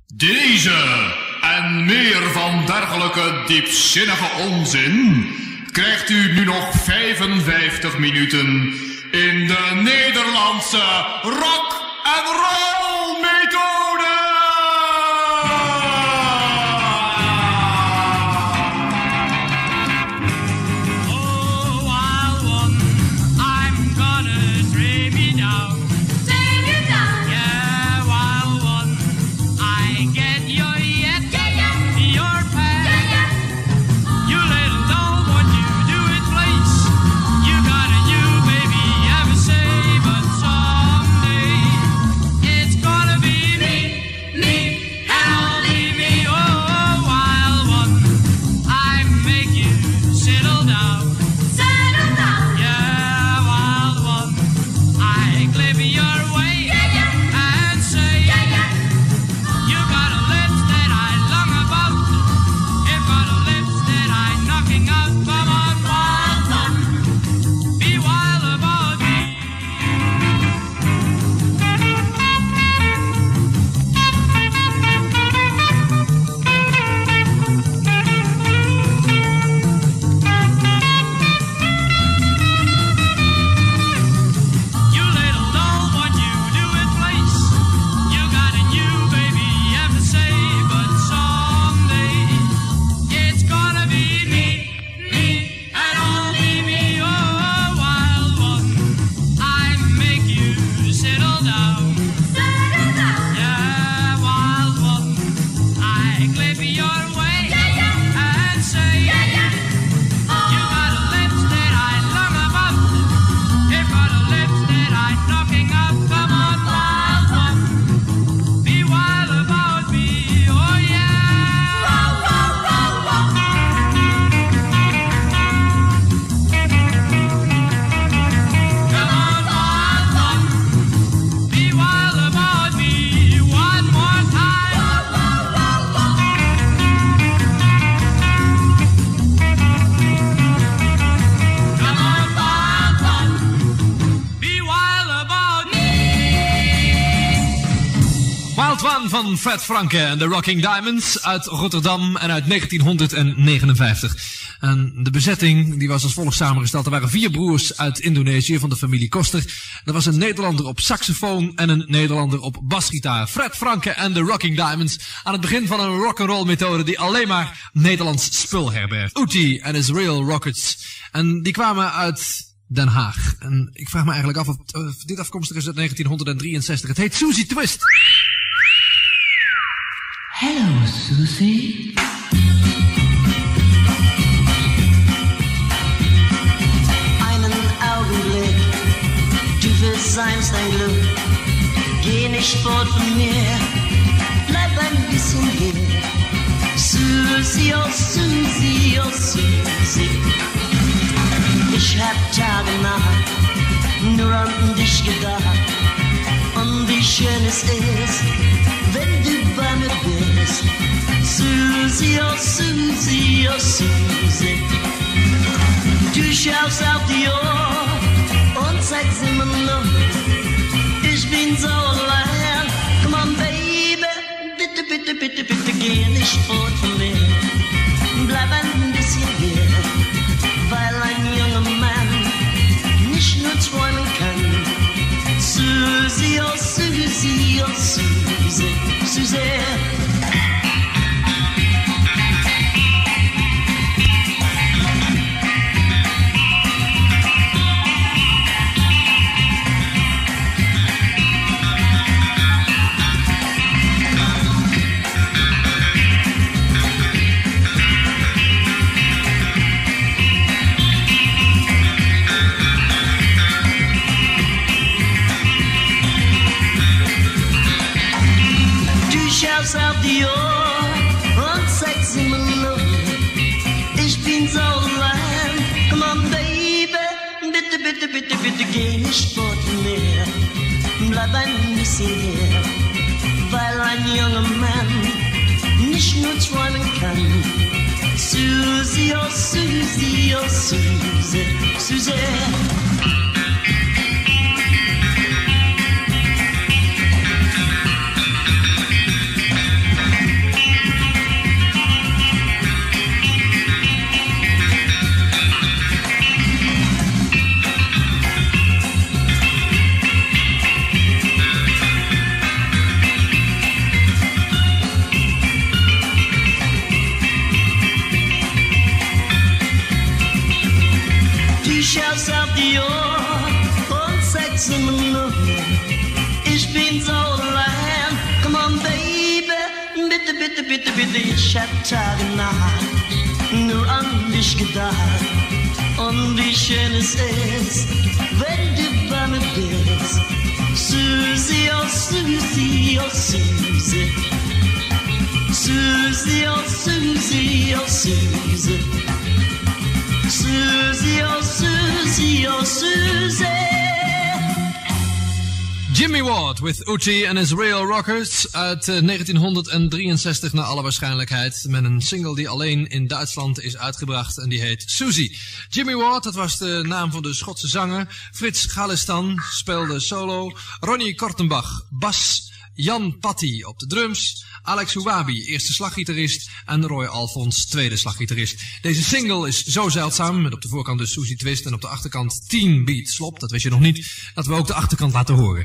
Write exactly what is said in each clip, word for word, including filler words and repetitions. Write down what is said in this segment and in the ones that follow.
Deze en meer van dergelijke diepzinnige onzin krijgt u nu nog vijfenvijftig minuten in de Nederlandse rock and roll methode. Van Fred Franke en de Rocking Diamonds uit Rotterdam en uit negentienhonderdnegenenvijftig. En de bezetting die was als volgt samengesteld. Er waren vier broers uit Indonesië van de familie Koster. Er was een Nederlander op saxofoon en een Nederlander op basgitaar. Fred Franke en de Rocking Diamonds aan het begin van een rock'n'roll methode die alleen maar Nederlands spul herbergt. Oeti en his Real Rockets. En die kwamen uit Den Haag. En ik vraag me eigenlijk af of uh, dit afkomstig is uit negentienhonderddrieënzestig. Het heet Susie Twist. Hello, Susie. Einen Augenblick, du versäumst dein Glück. Geh nicht fort von mir, bleib ein bisschen hier. Susie, oh Susie, oh Susie. Ich hab Tage Nacht nur an dich gedacht. Und wie schön es ist, wenn du bei mir bist. Susie, oh Susie, oh Susie. Du schaust auf die Uhr und sagst immer noch, ich bin so allein. Come on, baby, bitte, bitte, bitte, bitte, geh nicht fort von mir. Bleib ein bisschen hier, weil ein junger Mann nicht nur träumen kann. Susie, oh Susie, oh Susie, Susie. Auf die Uhr und sagst immer noch, ich bin so allein. Come on, baby, bitte, bitte, bitte, bitte, geh nicht fort von mir. Bleib ein bisschen hier, weil ein junger Mann nicht nur träumen kann. Susie, oh Susie, oh Susie, Susie. Zimmer, ich bin so allein. Come on, baby, bitte, bitte, bitte, bitte, ich hab Tag und Nacht nur an dich gedacht. Und wie schön es ist, wenn du bei mir bist. Susie, oh Susie, oh Susie. Susie, oh Susie, oh Susie. Susie, oh Susie, oh Susie. Jimmy Ward with Uchi and his Real Rockers uit uh, negentienhonderddrieënzestig naar alle waarschijnlijkheid. Met een single die alleen in Duitsland is uitgebracht en die heet Susie. Jimmy Ward, dat was de naam van de Schotse zanger. Frits Galistan speelde solo. Ronnie Kortenbach, bas. Jan Patti op de drums. Alex Huwabi, eerste slaggitarist. En Roy Alfons, tweede slaggitarist. Deze single is zo zeldzaam, met op de voorkant dus Susie Twist en op de achterkant tien beat slop, dat wist je nog niet, dat we ook de achterkant laten horen.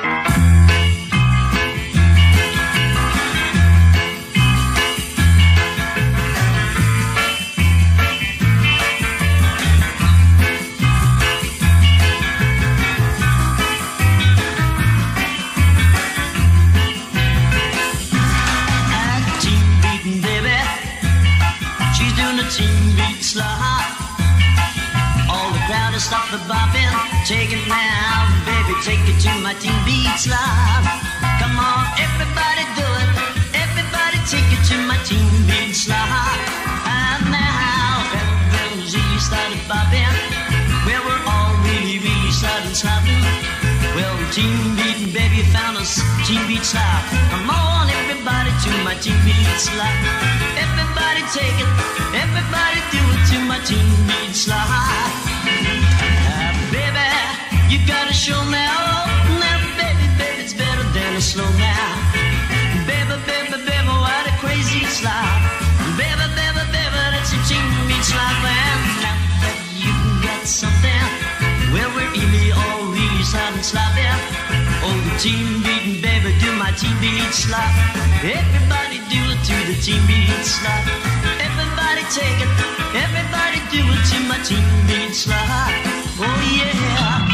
Stop the bopping, take it now, baby, take it to my teen beat slide. Come on, everybody do it, everybody take it to my teen beat slide. And now, everyone's really started bopping, well, we're all really, really starting slapping. Well, teen beat, baby, found us teen beat slide. Come on, everybody to my teen beat slide. Everybody take it, everybody do it to my teen beat slide. Baby, you gotta show now, now, baby, baby, it's better than a slow now. Baby, baby, baby, what a crazy slide. Baby, baby, baby, that's a teen beat slide. Well, now that you got something, well, we're really all really sliding slide there. Oh, the teen beat, baby, do my teen beat slide. Everybody do it to the teen beat slide. Everybody take it, everybody do it to my teen beat slide. Oh yeah.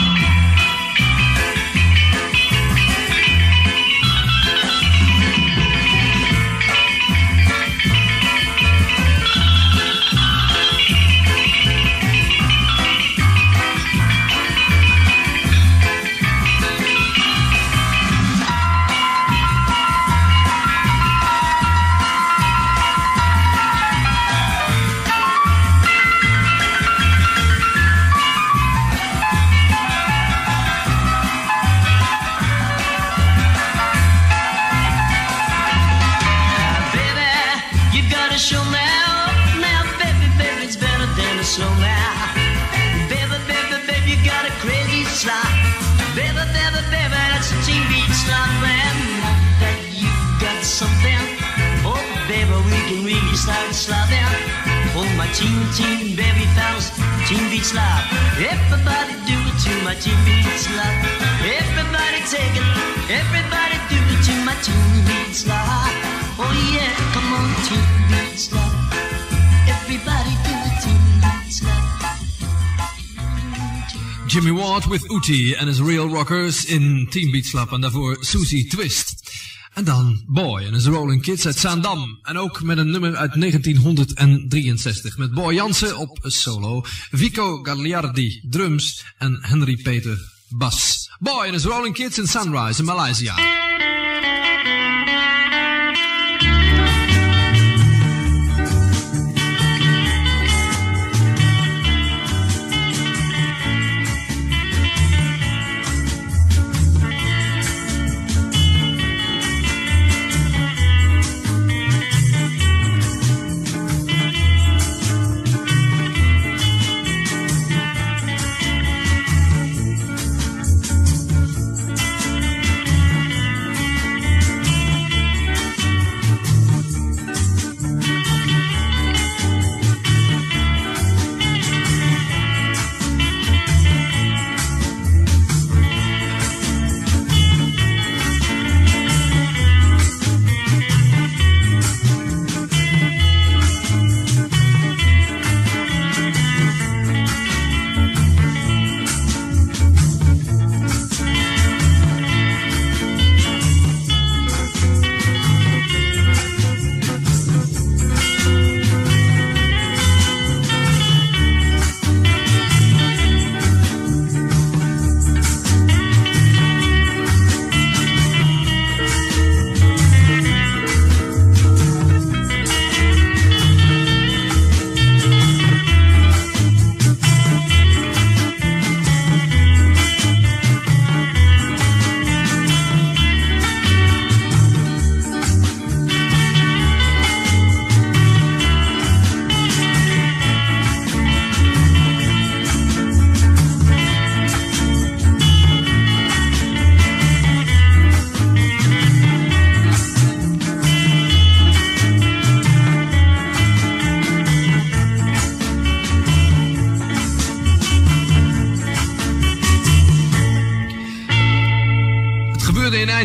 Start slapping, oh my teen teen baby fellas, teen beat slap. Everybody do it to my teen beat slap. Everybody take it, everybody do it to my teen beat slap. Oh yeah, come on teen beat slap. Everybody do it teen beat slap. Jimmy Ward with Uchi and his Real Rockers in Teen Beat Slap en daarvoor Susie Twist. En dan Boy en his Rolling Kids uit Zaandam. En ook met een nummer uit negentienhonderddrieënzestig. Met Boy Jansen op solo, Vico Gagliardi drums en Henry Peter bas. Boy en his Rolling Kids in Sunrise in Malaysia.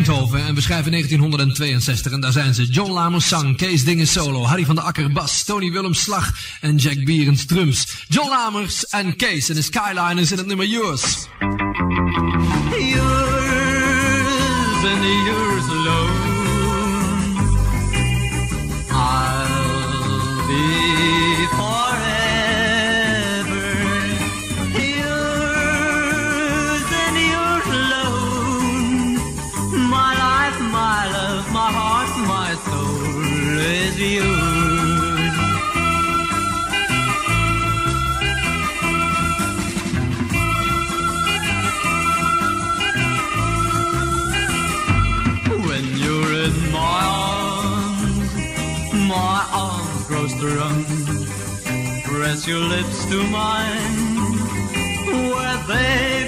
Eindhoven en we schrijven negentienhonderdtweeënzestig en daar zijn ze. John Lamers zang, Kees Dingen solo, Harry van der Akker bas, Tony Willems slag en Jack Bierens drums. John Lamers en Kees en de Skyliners in het nummer Yours. Yours and yours alone. I'll be forever yours and yours alone. My life, my love, my heart, my soul is yours. When you're in my arms, my arms grow strong. Press your lips to mine, where they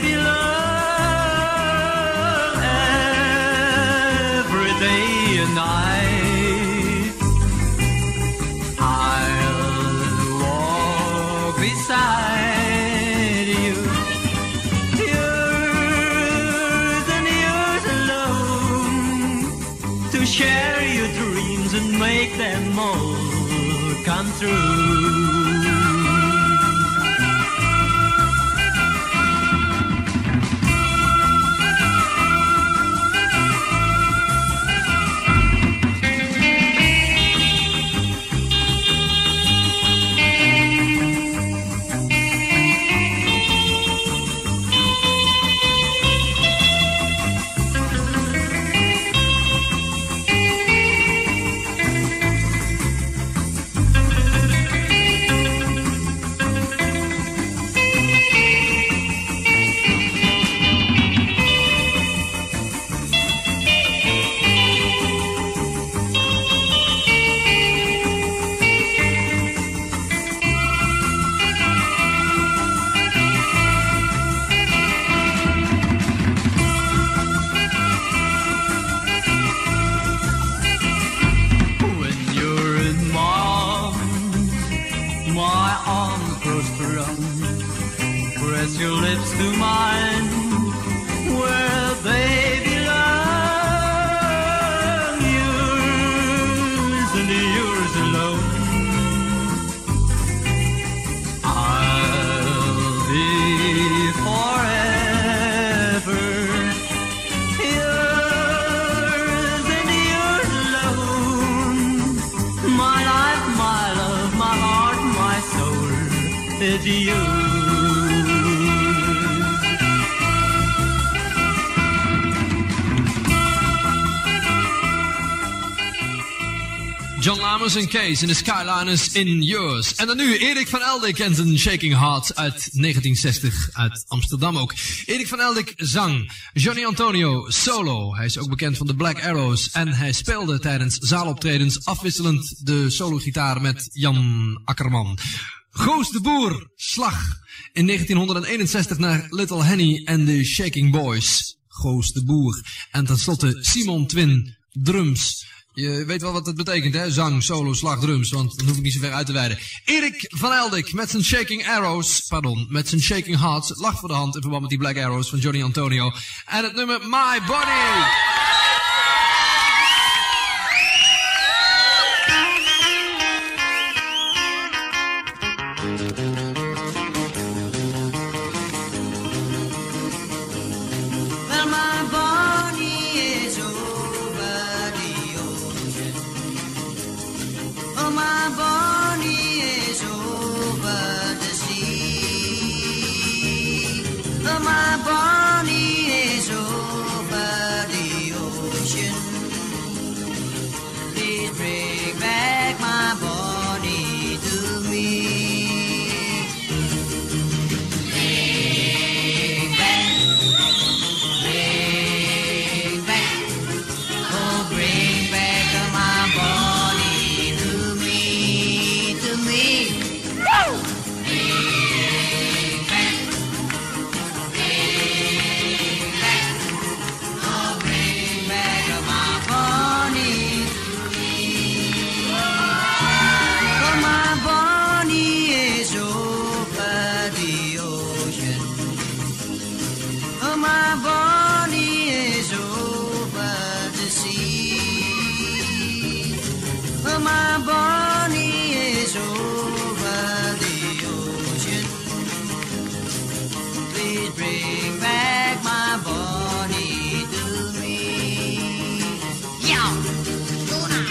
belong. Every day and night, I'll walk beside you. Yours and yours alone, to share your dreams and make them all come true. Press your lips to mine, where they belong. Yours and yours alone. I'll be forever yours and yours alone. My life, my love, my heart, my soul is yours. John Lamers en Kees in de Skyliners in Yours. En dan nu Erik van Eldik en zijn Shaking Heart uit negentien zestig uit Amsterdam ook. Erik van Eldik zang, Johnny Antonio solo. Hij is ook bekend van de Black Arrows en hij speelde tijdens zaaloptredens afwisselend de sologitaar met Jan Akkerman. Goos de Boer, slag. In negentienhonderdeenenzestig naar Little Henny en de Shaking Boys. Goos de Boer. En tenslotte Simon Twin, drums. Je weet wel wat het betekent, hè? Zang, solo, slag, drums, want dan hoef ik niet zo ver uit te wijden. Erik van Eldik met zijn Shaking Arrows, pardon, met zijn Shaking Hearts. Het lag voor de hand in verband met die Black Arrows van Johnny Antonio. En het nummer My Body. My Bonnie is over the Oh, my Bonnie is over the ocean. Please bring back my Bonnie to me. Yeah, go now.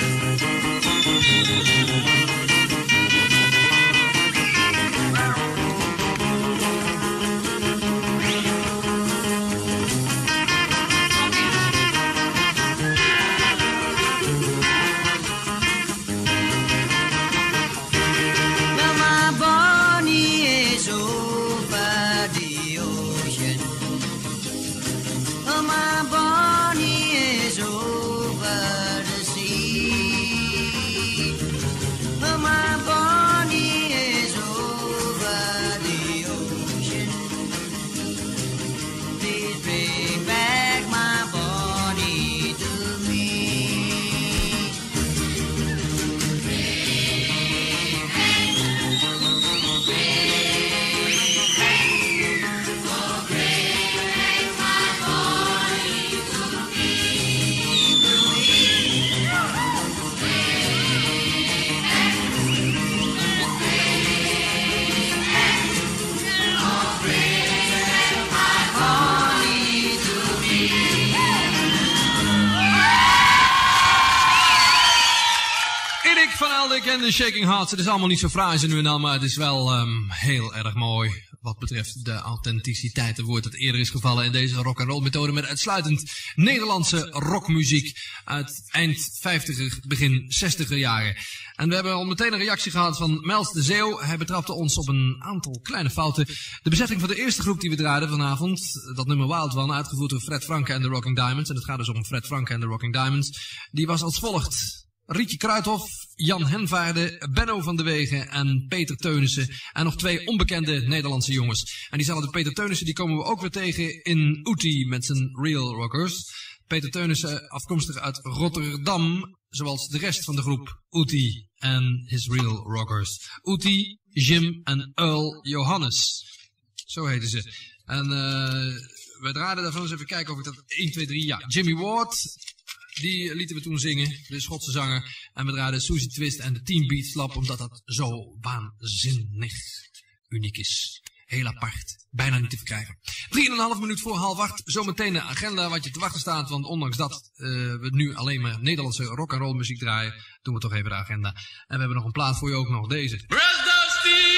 En de Shaking Hearts, het is allemaal niet zo fraai zo nu en dan, maar het is wel um, heel erg mooi wat betreft de authenticiteit. Het woord dat eerder is gevallen in deze rock'n'roll methode met uitsluitend Nederlandse rockmuziek uit eind vijftiger, begin zestiger jaren. En we hebben al meteen een reactie gehad van Mels de Zeeuw. Hij betrapte ons op een aantal kleine fouten. De bezetting van de eerste groep die we draaiden vanavond, dat nummer Wild One, uitgevoerd door Fred Franke en de Rocking Diamonds. En het gaat dus om Fred Franke en de Rocking Diamonds. Die was als volgt: Rietje Kruithof, Jan Henvaarde, Benno van de Wegen en Peter Teunissen. En nog twee onbekende Nederlandse jongens. En diezelfde Peter Teunissen die komen we ook weer tegen in Oetie met zijn Real Rockers. Peter Teunissen afkomstig uit Rotterdam, zoals de rest van de groep Oetie en his Real Rockers. Oetie, Jim en Earl Johannes. Zo heten ze. En uh, we draaiden daarvan eens even kijken of ik dat één, twee, drie... Ja, Jimmy Ward, die lieten we toen zingen, de Schotse zanger. En we draaiden Susie Twist en de Teen Beat Slap, omdat dat zo waanzinnig uniek is. Heel apart. Bijna niet te verkrijgen. Drieënhalf minuut voor half acht. Zometeen de agenda wat je te wachten staat. Want ondanks dat uh, we nu alleen maar Nederlandse rock and roll muziek draaien, doen we toch even de agenda. En we hebben nog een plaat voor je ook nog deze. Rest those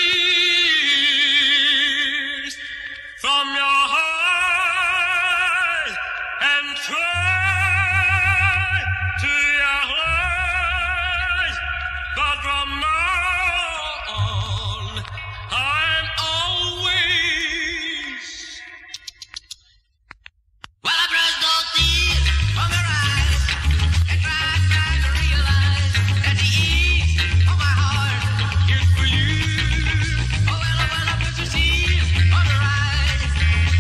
tears from your heart and try to your eyes. But from now on, I'm always. Well, I brush those tears from your eyes and try, try to realize that the ease of my heart is for you. Oh, well, well, I brush those tears from your eyes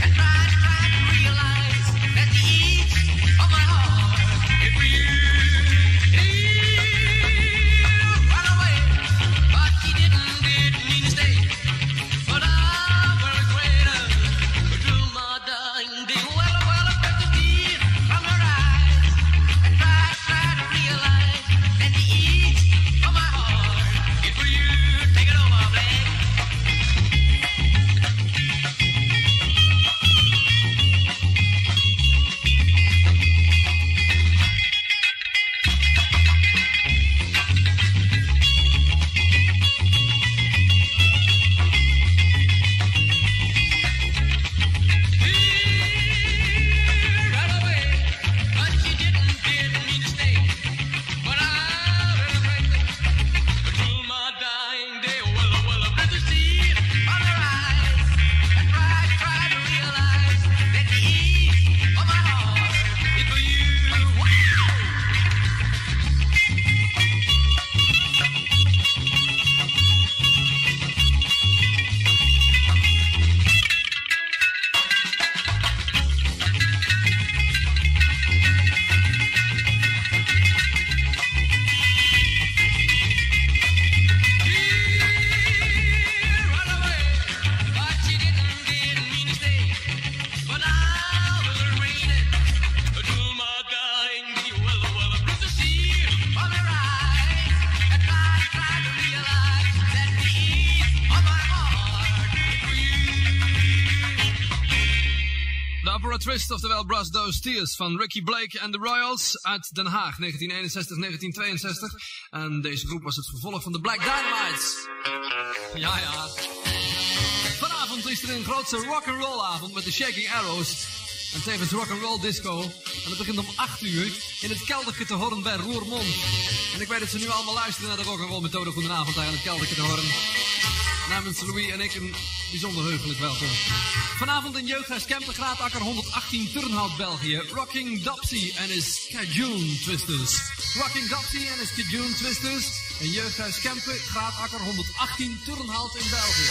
a Twist, oftewel Brush Those Tears van Ricky Blake en The Royals uit Den Haag, negentien eenenzestig negentien tweeënzestig. En deze groep was het vervolg van de Black Dynamites. Ja, ja. Vanavond is er een grootse rock'n'roll avond met de Shaking Arrows. En tevens rock'n'roll disco. En dat begint om acht uur in het kelderke te horen bij Roermond. En ik weet dat ze nu allemaal luisteren naar de rock'n'roll methode. Goedenavond daar in het kelderke te horen. Namens Louis en ik een bijzonder heugelijk welkom. Vanavond in Jeugdhuis Kempen, Graatakker honderdachttien, Turnhout, België. Rocking Dopsy en his Cajun Twisters. Rocking Dopsy en his Cajun Twisters. In Jeugdhuis Kempen, Graatakker honderdachttien, Turnhout in België.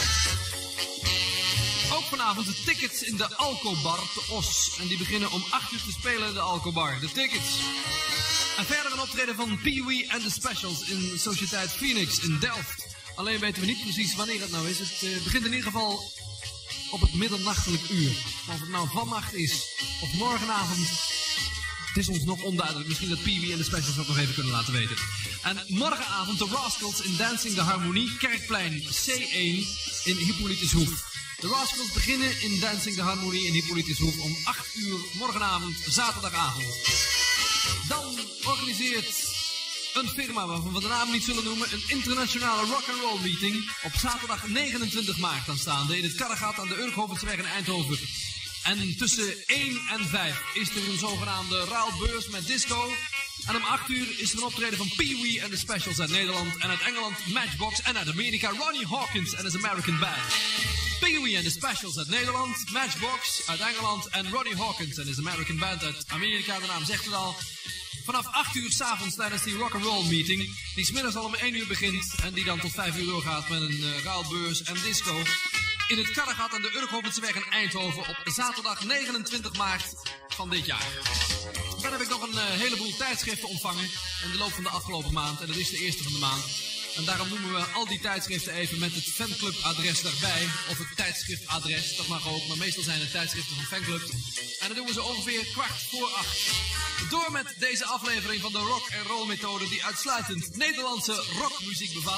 Ook vanavond de tickets in de Alcobar te Os. En die beginnen om acht uur te spelen in de Alcobar. De tickets. En verder een optreden van Pee Wee and the Specials in Sociëteit Phoenix in Delft. Alleen weten we niet precies wanneer het nou is. Het uh, begint in ieder geval op het middernachtelijk uur. Maar of het nou vannacht is of morgenavond, het is ons nog onduidelijk. Misschien dat Pee Wee en de Specials ook nog even kunnen laten weten. En morgenavond de Rascals in Dancing de Harmonie, Kerkplein C één in Hippolytushoef. De Rascals beginnen in Dancing de Harmonie in Hippolytushoef om acht uur morgenavond, zaterdagavond. Dan organiseert een firma waarvan we de naam niet zullen noemen, een internationale rock'n'roll meeting op zaterdag negenentwintig maart aanstaande in het Karregat aan de Urkhovensweg in Eindhoven. En tussen één en vijf is er een zogenaamde ruilbeurs met disco. En om acht uur is er een optreden van Pee Wee en de Specials uit Nederland en uit Engeland Matchbox en uit Amerika Ronnie Hawkins en his American Band. Pee Wee en de Specials uit Nederland, Matchbox uit Engeland en Ronnie Hawkins en his American Band uit Amerika, de naam zegt het al. Vanaf acht uur 's avonds tijdens die rock'n'roll meeting, die 's middags al om één uur begint en die dan tot vijf uur doorgaat met een uh, ruilbeurs en disco. In het Karregat aan de Urkhovensweg in Eindhoven op zaterdag negenentwintig maart van dit jaar. Dan heb ik nog een uh, heleboel tijdschriften ontvangen in de loop van de afgelopen maand en dat is de eerste van de maand. En daarom noemen we al die tijdschriften even met het fanclubadres daarbij. Of het tijdschriftadres, dat mag ook. Maar meestal zijn het tijdschriften van fanclub. En dat doen we zo ongeveer kwart voor acht. Door met deze aflevering van de rock en roll methode die uitsluitend Nederlandse rockmuziek bevat.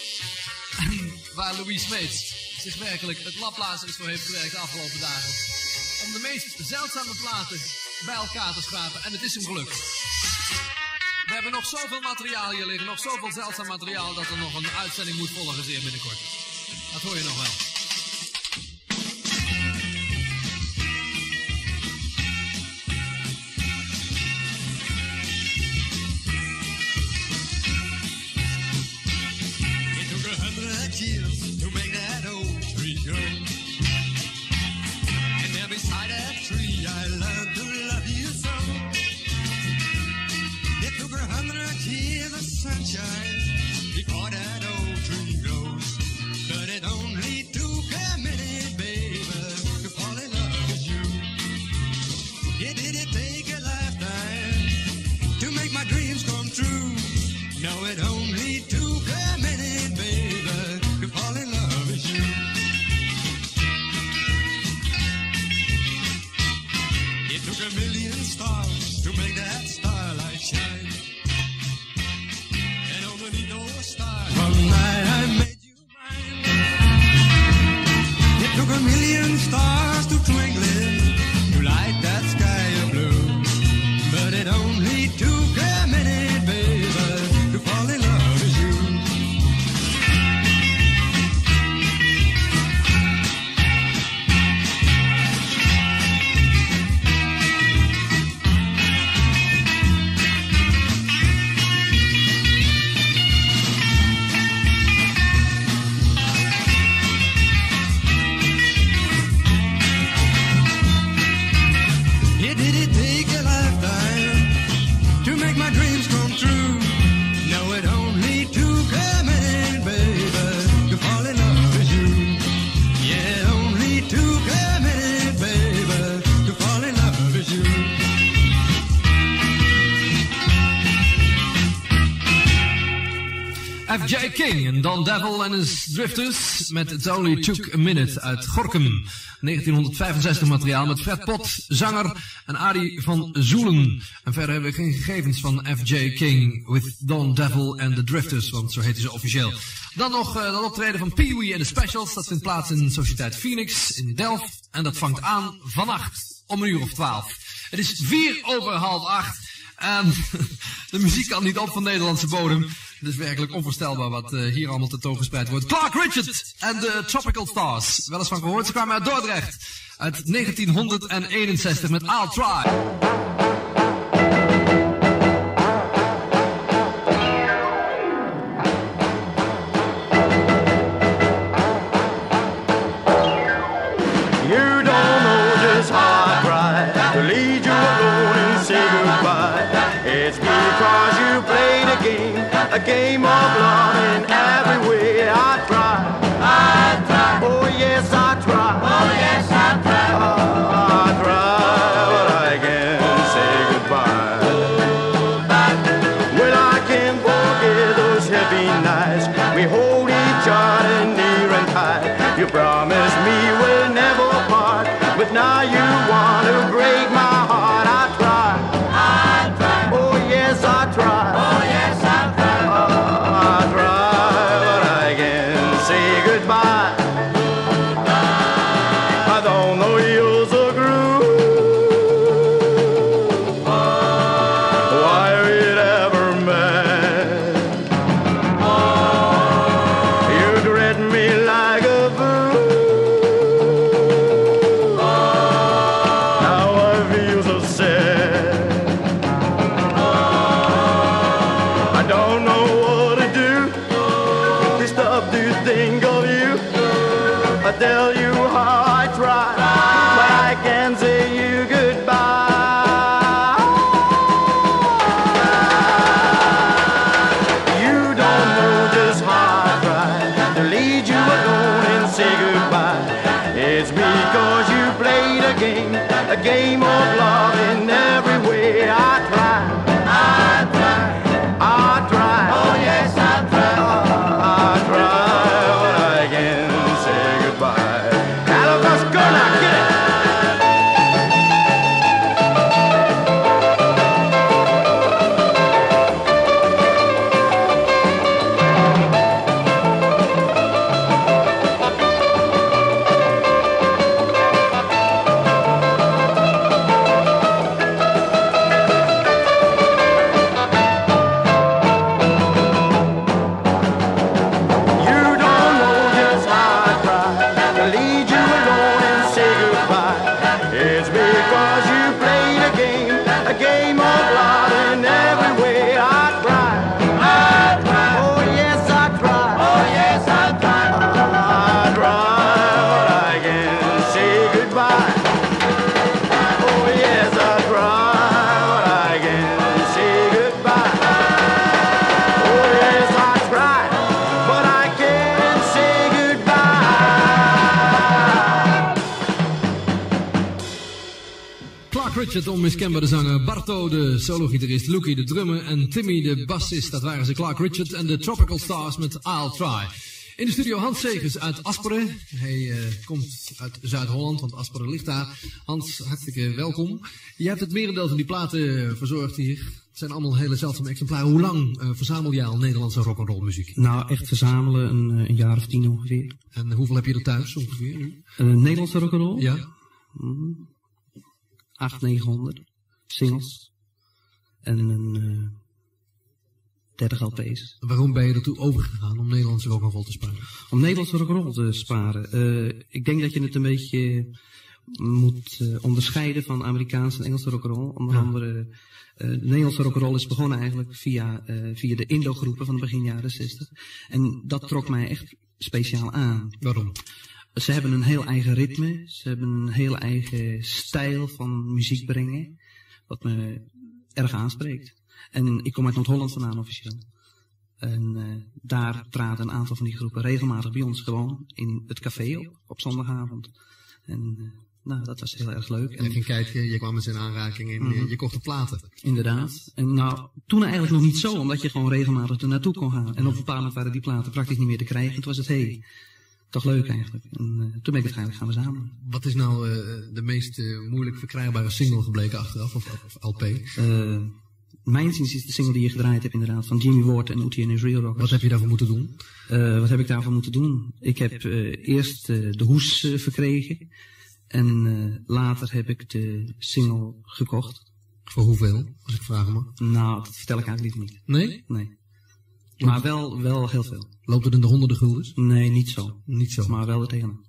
En waar Louis Smeets zich werkelijk het laplazer is voor heeft gewerkt de afgelopen dagen. Om de meest zeldzame platen bij elkaar te schrapen. En het is hem gelukt. We hebben nog zoveel materiaal hier liggen, nog zoveel zeldzaam materiaal, dat er nog een uitzending moet volgen zeer binnenkort. Dat hoor je nog wel. It took a hundred years to make that old tree grow. And there beside that tree I learned to love you so. It took a hundred years of sunshine before that old tree grows. But it only took a minute, baby, to fall in love with you. It didn't take a lifetime to make my dreams come true. No, it only took a minute, baby, to fall in love with you. It took a million stars to make that starlight shine. And underneath those stars, one night I made you mine. It took a million stars to twinkle to light that sky of blue. But it only took a minute, baby, to fall in love with you. It didn't take a lifetime to make my dreams come true. No, it only took a minute, baby, to fall in love with you. Yeah, it only took a minute, baby, to fall in love with you. F J King en Don Devil en his Drifters met It Only Took a Minute uit Gorinchem. negentienhonderdvijfenzestig materiaal met Fred Pot, zanger en Arie van Zoelen. En verder hebben we geen gegevens van F J King with Don Devil and the Drifters, want zo heten ze officieel. Dan nog uh, dat optreden van Pee Wee en de Specials, dat vindt plaats in Sociëteit Phoenix in Delft en dat vangt aan vannacht. om een uur of twaalf. Het is vier over half acht. En de muziek kan niet op van Nederlandse bodem. Het is werkelijk onvoorstelbaar wat uh, hier allemaal tentoongespreid wordt. Clark Richard en de Tropical Stars. Wel eens van gehoord, ze kwamen uit Dordrecht. Uit negentienhonderdeenenzestig met I'll Try. You don't know just how I try to lead you alone and say goodbye. It's because you played a game, a game of love in every way. I try, I try, oh yes I try, oh yes I try, I try, but I can't say goodbye. Well, I can't forget those heavy nights we hold each other near and tight. You promised me we'll never part, but now you want to break my heart. I try, I try, oh yes I try, oh yes I try, I try, but I can't say goodbye. I don't know you're so groove, why we'd ever met. You treat me like a fool. Now I feel so sad. I don't know what to do to stop to think of you. I tell you how I try, but I can't say you goodbye. You don't know just how I try to lead you alone and say goodbye. It's because you played a game, a game of love in every way. I try, I try, I try, oh yes I try, I try, but I can't say goodbye. California, go now, get it. You don't know just how I try to lead you alone and say goodbye. It's because you played a game, a game of love in every way. I try, I try, oh yes I try, oh yes I try, I try, but I can't say goodbye. Oh yes I try, but I can't say goodbye. Oh yes I try, but I can't say goodbye. Clark Richard, onmiskenbare zanger. Barto, de solo-gitarist. Lucky, de drummer. En Timmy, de bassist. Dat waren ze. Clark Richard en de Tropical Stars met I'll Try. In de studio Hans Segers uit Asperen. Hij eh, komt uit Zuid-Holland, want Asperen ligt daar. Hans, hartstikke welkom. Je hebt het merendeel van die platen verzorgd hier. Het zijn allemaal hele zeldzame exemplaren. Hoe lang eh, verzamel jij al Nederlandse rock'n'roll muziek? Nou, echt verzamelen, een, eh, een jaar of tien ongeveer. En hoeveel heb je er thuis ongeveer nu? Een Nederlandse rock'n'roll? Ja. Mm, acht, negenhonderd singles. En een eh dertig L P's. Waarom ben je ertoe overgegaan om Nederlandse rock'n'roll te sparen? Om Nederlandse rock'n'roll te sparen. Eh, ik denk dat je het een beetje moet eh, onderscheiden van Amerikaanse en Engelse rock'n'roll. Onder Ja. andere, eh, de Nederlandse rock'n'roll is begonnen eigenlijk via, eh, via de Indo-groepen van de begin jaren zestig. En dat trok mij echt speciaal aan. Waarom? Ze hebben een heel eigen ritme. Ze hebben een heel eigen stijl van muziek brengen. Wat me erg aanspreekt. En ik kom uit Noord-Holland vandaan officieel. En uh, daar traden een aantal van die groepen regelmatig bij ons gewoon in het café op, op zondagavond. En uh, nou, dat was heel erg leuk. En ging kijken, je kwam met zijn aanraking en Mhm. je, je kocht de platen. Inderdaad. En nou, toen eigenlijk nog niet zo, omdat je gewoon regelmatig er naartoe kon gaan. En op een bepaald moment waren die platen praktisch niet meer te krijgen. En toen was het, hé, hey, toch leuk eigenlijk. En uh, toen ben ik het eigenlijk gaan verzamelen. Wat is nou uh, de meest uh, moeilijk verkrijgbare single gebleken achteraf, of, of L P? Uh, mijn inziens is de single die je gedraaid hebt inderdaad, van Jimmy Ward en Ooty and His Real Rockers. Wat heb je daarvoor moeten doen? Uh, wat heb ik daarvoor moeten doen? Ik heb uh, eerst uh, de hoes uh, verkregen. En uh, later heb ik de single gekocht. Voor hoeveel, als ik vragen mag? Nou, dat vertel ik eigenlijk liever niet. Nee? Nee. Maar wel, wel heel veel. Loopt het in de honderden guldens? Nee, niet zo. Niet zo. Maar wel er tegenaan.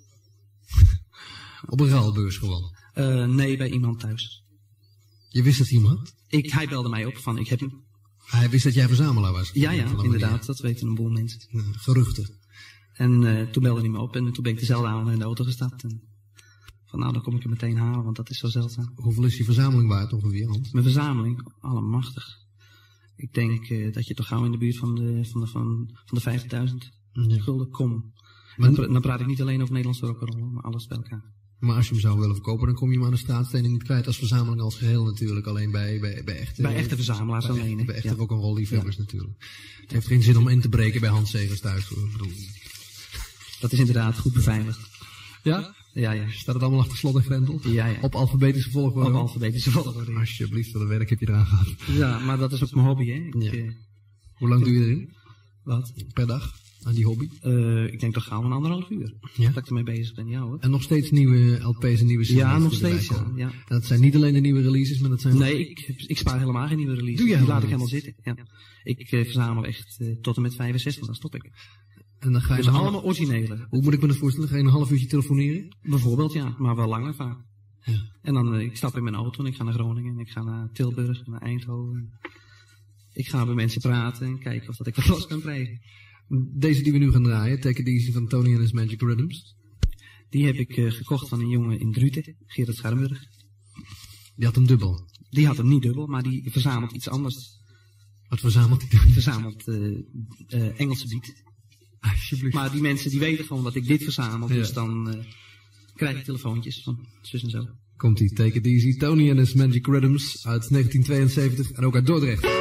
Op een ruilbeurs gewoon? Uh, nee, bij iemand thuis. Je wist dat iemand? Ik, hij belde mij op van, ik heb hem. Hij wist dat jij verzamelaar was? Ja, ja, inderdaad. Dat weten een boel mensen. Ja, geruchten. En uh, toen belde hij me op en toen ben ik dezelfde avond in de auto gestapt. En van nou, dan kom ik hem meteen halen, want dat is zo zeldzaam. Hoeveel is die verzameling waard ongeveer, Hans? Mijn verzameling? Allemachtig. Ik denk uh, dat je toch gauw in de buurt van de, van de, van, van de vijftigduizend ja. gulden komt. Dan, dan praat ik niet alleen over Nederlandse rock'n'roll, maar alles bij elkaar. Maar als je hem zou willen verkopen, dan kom je hem aan de straatstenen niet kwijt als verzameling als geheel natuurlijk. Alleen bij, bij, bij echte... Bij echte verzamelaars bij, alleen. Bij echte ja. rock'n'roll liefhebbers ja. natuurlijk. Het heeft geen zin om in te breken bij Hans Segers thuis. Dat is inderdaad goed beveiligd. Ja? Ja, ja. Staat het allemaal achter slot en grendel? Ja, ja. Op alfabetische volgorde? Op alfabetische volgorde. Alsjeblieft, wat een werk heb je eraan gehad. Ja, maar dat is ook mijn hobby, hè. Ik, ja. uh, Hoe lang doe je erin? Wat? Per dag? Aan die hobby? Uh, ik denk toch gauw een anderhalf uur. Ja? Dat ik ermee bezig ben, ja hoor. En nog steeds nieuwe L P's en nieuwe singles? Ja, nog steeds, ja, ja. En dat zijn niet alleen de nieuwe releases, maar dat zijn... Nee, ik, ik spaar helemaal geen nieuwe releases. Doe je Die laat ik niet? helemaal zitten, ja. Ik uh, verzamel echt uh, tot en met vijfenzestig, dan stop ik. En dan ga je dus nog... allemaal originele. Hoe moet ik me dat voorstellen? Ga je een half uurtje telefoneren? Bijvoorbeeld, ja, maar wel langer vaak. Ja. En dan, uh, ik stap in mijn auto en ik ga naar Groningen, en ik ga naar Tilburg, naar Eindhoven. Ik ga bij mensen praten en kijken of dat ik wat los kan krijgen. Deze die we nu gaan draaien, Take It Easy van Tony and His Magic Rhythms. Die heb ik uh, gekocht van een jongen in Druten, Gerard Schermburg. Die had hem dubbel? Die had hem niet dubbel, maar die verzamelt iets anders. Wat verzamelt hij? Die verzamelt uh, uh, Engelse beat. Alsjeblieft. Maar die mensen die weten gewoon dat ik dit verzamel, ja. dus dan uh, krijg ik telefoontjes van zus en zo. Komt-ie, Take It Easy, Tony and His Magic Rhythms uit negentien tweeënzeventig en ook uit Dordrecht.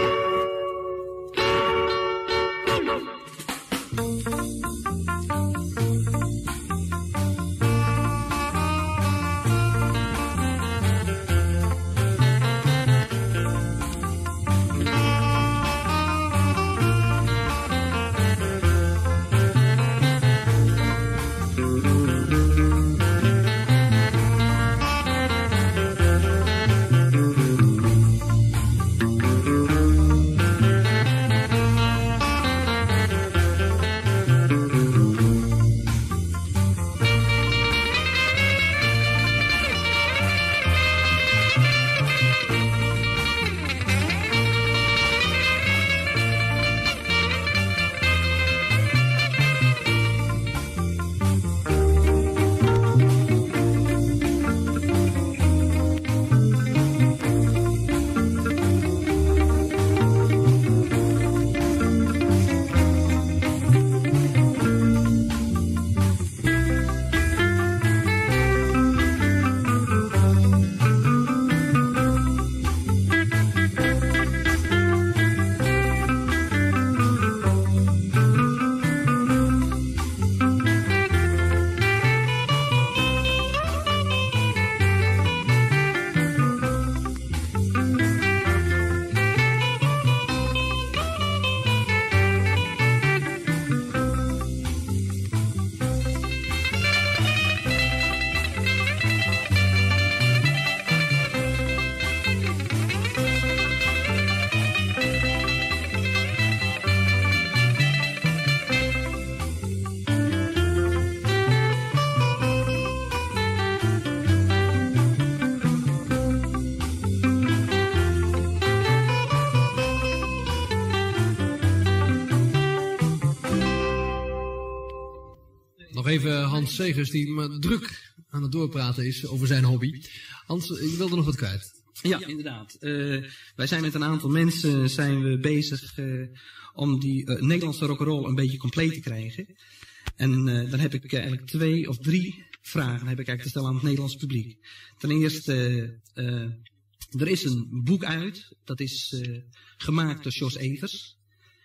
Nog even Hans Segers, die maar druk aan het doorpraten is over zijn hobby. Hans, ik wilde nog wat kwijt. Ja, inderdaad. Uh, wij zijn met een aantal mensen zijn we bezig uh, om die uh, Nederlandse rock'n'roll een beetje compleet te krijgen. En uh, dan heb ik eigenlijk twee of drie vragen heb ik eigenlijk te stellen aan het Nederlandse publiek. Ten eerste, uh, uh, er is een boek uit, dat is uh, gemaakt door Jos Evers.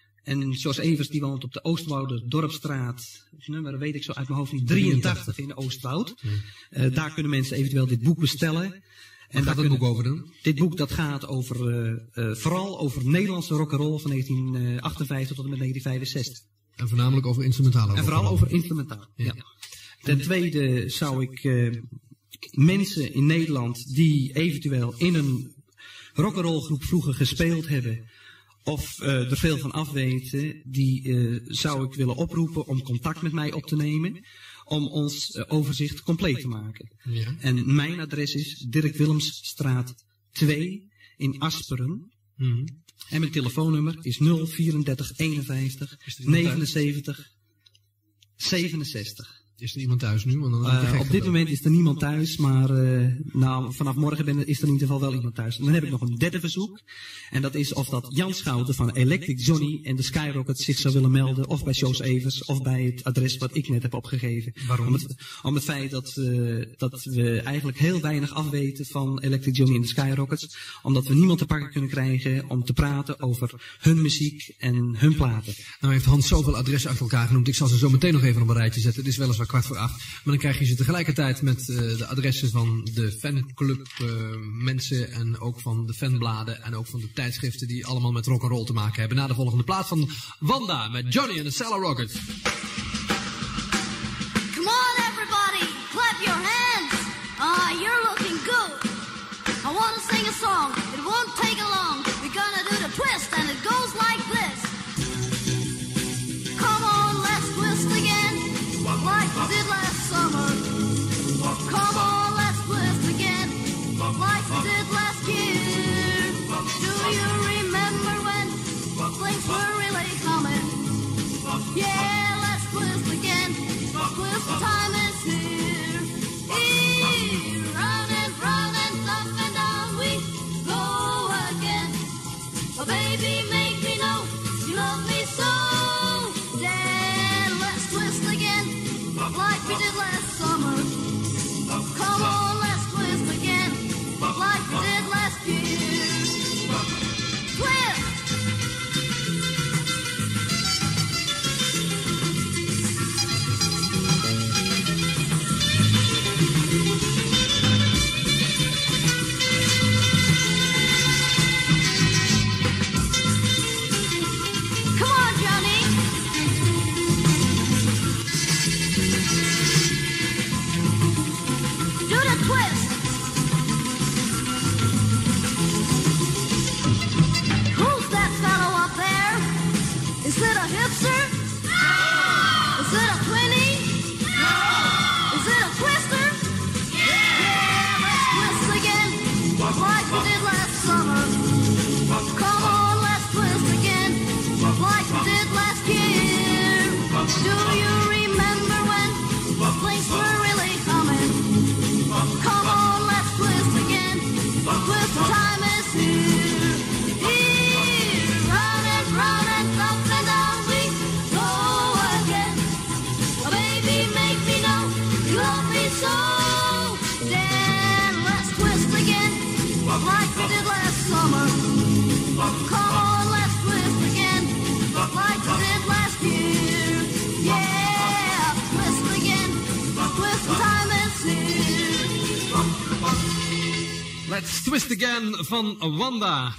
En Jos Evers die woont op de Oostwouder Dorpstraat, nummer weet ik zo uit mijn hoofd niet, drieëntachtig in de Oostwoud. Uh, daar kunnen mensen eventueel dit boek bestellen. En daar gaat het boek over dan? Dit boek dat gaat over, uh, uh, vooral over Nederlandse rock'n'roll van negentien achtenvijftig tot en met negentien vijfenzestig. En voornamelijk over instrumentale En vooral over instrumentaal, ja. ja. ja. Ten tweede zou ik uh, mensen in Nederland die eventueel in een rock'n'roll groep vroeger gespeeld hebben of uh, er veel van afweten, die uh, zou ik willen oproepen om contact met mij op te nemen om ons uh, overzicht compleet te maken. Ja. En mijn adres is Dirk Willemsstraat twee in Asperen. Mm-hmm. En mijn telefoonnummer is nul vierendertig eenenvijftig negenenzeventig zevenenzestig. Is er iemand thuis nu? Want dan heb ik Uh, gek op dit gebeld. moment is er niemand thuis, maar uh, nou, vanaf morgen ben, is er in ieder geval wel iemand thuis. En dan heb ik nog een derde verzoek. En dat is of dat Jan Schouten van Electric Johnny en de Skyrockets zich zou willen melden. Of bij Jos Evers, of bij het adres wat ik net heb opgegeven. Waarom? Om het, om het feit dat, uh, dat we eigenlijk heel weinig afweten van Electric Johnny en de Skyrockets. Omdat we niemand te pakken kunnen krijgen om te praten over hun muziek en hun platen. Nou heeft Hans zoveel adressen achter elkaar genoemd. Ik zal ze zo meteen nog even op een rijtje zetten. Het is weliswaar kwart voor acht. Maar dan krijg je ze tegelijkertijd met uh, de adressen van de fanclub uh, mensen. En ook van de fanbladen. En ook van de tijdschriften die allemaal met rock'n'roll te maken hebben. Na de volgende plaat van Wanda met Johnny and the Cellar Rockets. Come on, everybody, clap your hands. Ah, you're looking good. I want to sing a song. It won't take long. We're gonna do the twist, and it goes like this. Come on, let's twist again, like we did last summer. Come on, let's twist again, like we did last year. Do you remember when things were really coming? Yeah, let's twist again. Twist the time is here. Here, round and round and up and down we go again. Oh, baby, make me know you love me so. Then let's twist again, like we did last summer. Come on, let's twist again, like we did last year. Twist! Come on, Johnny. Do the twist. Who's that fellow up there? Is it a hipster? No. Is it a twinnie? No. Is it a twister? Yeah. Yeah, let's twist again, like we did last summer. Come on, let's twist again, like we did last year. Do you remember when things were really coming? Come on, let's twist again. Twist the time is here. Here, round and round and up and down we go again. Oh, baby, make me know you love me so. Then let's twist again, like we did last summer. Come on, let's twist again, like we did last year. Yeah, twist again. Twist the time is here. Let's Twist Again van Wanda.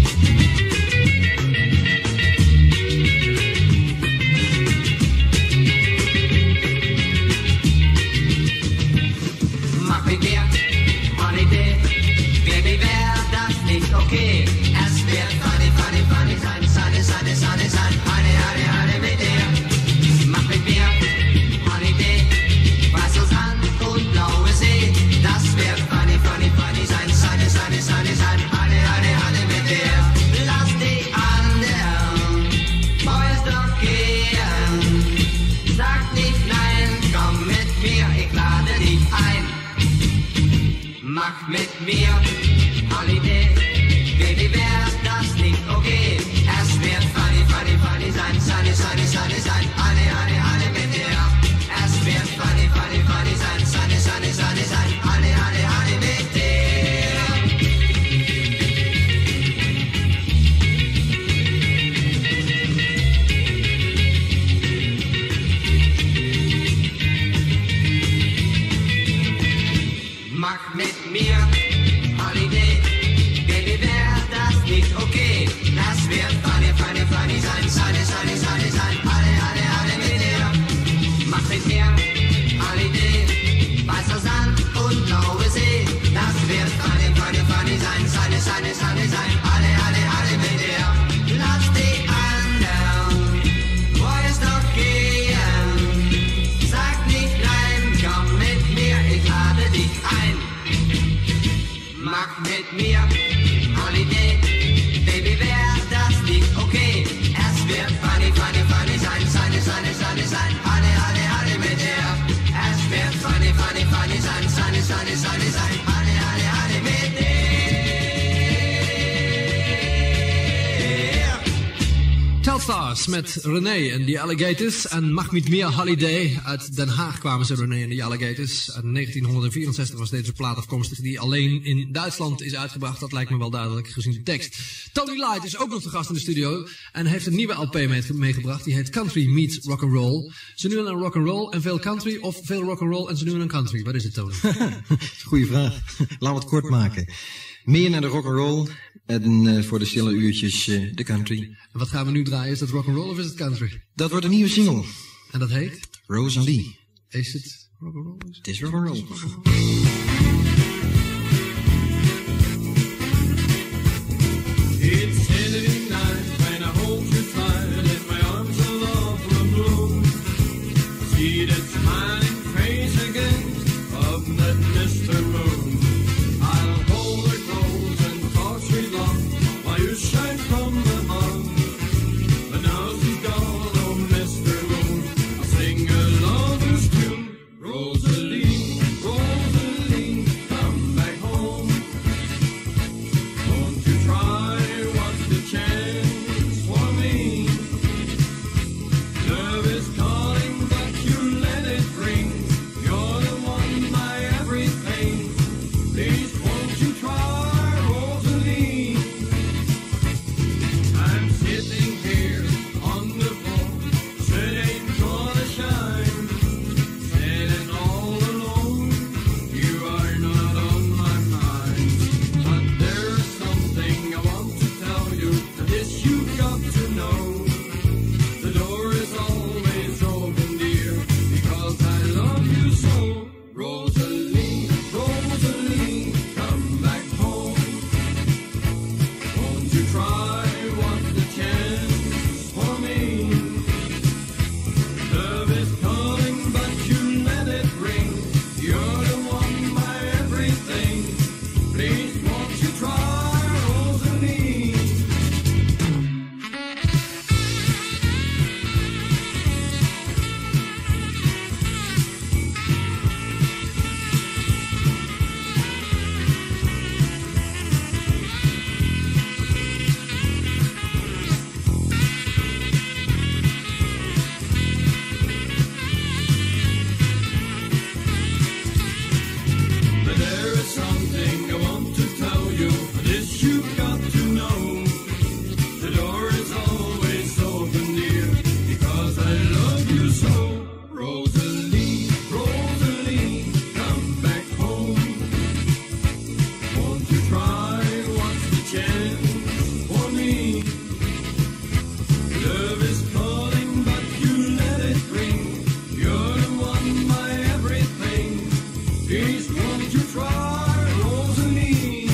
Mach mit mir Holiday, Baby, wär das nicht okay? Es wird funny, funny, funny sein, sunny, sunny, sunny sein, honey, honey, honey mit dir. Mach mit mir Holiday, weiße Sand und blaue See, das wird funny, funny, funny sein, sunny, sunny, sunny sein, honey, honey, honey mit dir. Lass die anderen Boys doch gehen, sag nicht nein, komm mit mir, ich lade dich ein. Mach mit mir Holiday, Baby, wär das nicht okay? Es wird funny, funny, funny sein, sunny, sunny, sunny sein, alle, alle, alle mit dir. Es wird funny, funny, funny sein, sunny, sunny, sunny sein, alle, alle, alle mit dir. Mach mit mir Holiday, Baby, wär das nicht okay? Das wird funny, funny, funny sein, sunny, sunny, sunny sein, alle, alle, alle mit dir. Mach mit mir Holiday, weißer Sand und blaue Stars met René en The Alligators en Mag niet meer Holiday. Uit Den Haag kwamen ze, René en The Alligators. Uit negentien vierenzestig was deze plaat afkomstig die alleen in Duitsland is uitgebracht. Dat lijkt me wel duidelijk gezien de tekst. Tony Light is ook nog de gast in de studio en heeft een nieuwe L P mee- meegebracht. Die heet Country Meets Rock'n'Roll. Ze doen een rock'n'roll en veel country of veel rock'n'roll en ze doen een country. Wat is het, Tony? Goeie vraag. Laten we het kort maken. Meer naar de rock'n'roll en uh, voor de stille uurtjes uh, de country. En wat gaan we nu draaien? Is dat rock'n'roll of is het country? Dat wordt een nieuwe single. En dat heet? Rosalie. Is het rock'n'roll? Het is rock'n'roll. It's Saturday night when I hold you tight in my arms of love from blue. See that smiling face again of that Mister Moon. I'll hold her close and talk sweet love while you shine from above. But now she's gone, oh Mister Moon, I'll sing a lover's tune. Rosalie, Rosalie, come back home. Won't you try? What's the chance for me? Love is calling, but you let it ring. You're the one, my everything. Please, won't you try, Rosalie? I'm sitting here on the floor, said ain't gonna shine. Sitting all alone, you are not on my mind. But there's something I want to tell you, this you've got to know. The door is always open, dear, because I love you so. Rosalie, Rosalie, come back home. Won't you try, what's the chance for me? Love is calling, but you let it ring. You're the one, my everything. Please, won't you try, Rosalie? But there is something I want to tell you, this you've got to know. The door is always open, dear, because I love you so. Rosalie, Rosalie, come back home. Won't you try, what's the chance for me? Love is calling, but you let it ring. You're the one, my everything. Please, won't you try, Rosalie?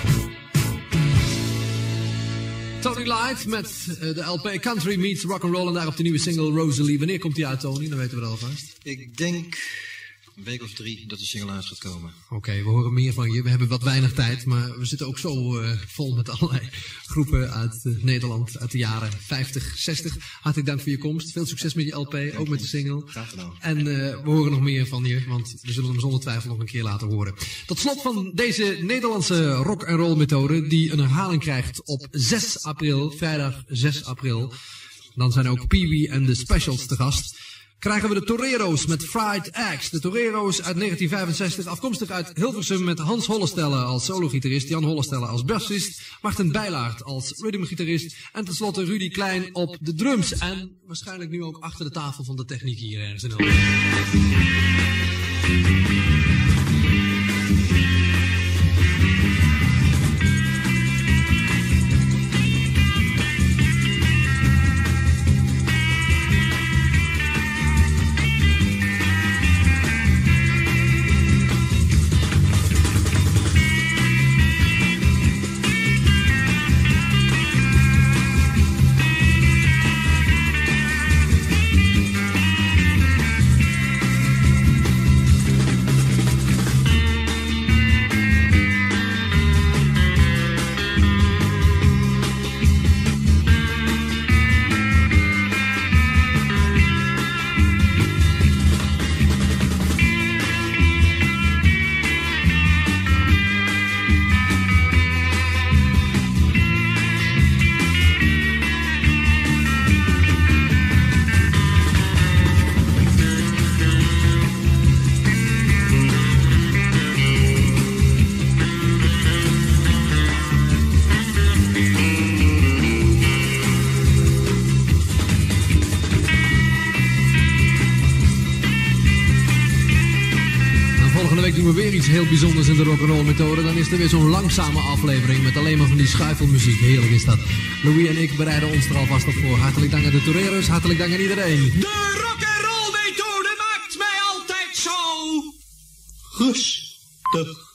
Tony Light met uh, de L P Country Meets Rock'n'Roll en daarop de nieuwe single Rosalie. Wanneer komt die uit, Tony? Dan weten we dat alvast. Ik denk een week of drie dat de single uit gaat komen. Oké, we horen meer van je. We hebben wat weinig tijd, maar we zitten ook zo uh, vol met allerlei groepen uit uh, Nederland uit de jaren vijftig, zestig. Hartelijk dank voor je komst. Veel succes met je L P, ook met de single. Graag gedaan. En uh, we horen nog meer van je, want we zullen hem zonder twijfel nog een keer laten horen. Tot slot van deze Nederlandse rock-and-roll methode, die een herhaling krijgt op zes april, vrijdag zes april. Dan zijn ook Pee Wee en de Specials te gast. Krijgen we de Torero's met Fried Eggs. De Torero's uit negentien vijfenzestig, afkomstig uit Hilversum met Hans Hollestelle als solo-gitarist, Jan Hollestelle als bassist, Martin Bijlaard als rhythmgitarist en tenslotte Rudy Klein op de drums. En waarschijnlijk nu ook achter de tafel van de techniek hier ergens in Hilversum. week doen we weer iets heel bijzonders in de rock'n'roll methode. Dan is er weer zo'n langzame aflevering met alleen maar van die schuifelmuziek. Heerlijk is dat. Louis en ik bereiden ons er alvast op voor. Hartelijk dank aan de toreros, hartelijk dank aan iedereen. De rock'n'roll methode maakt mij altijd zo rustig.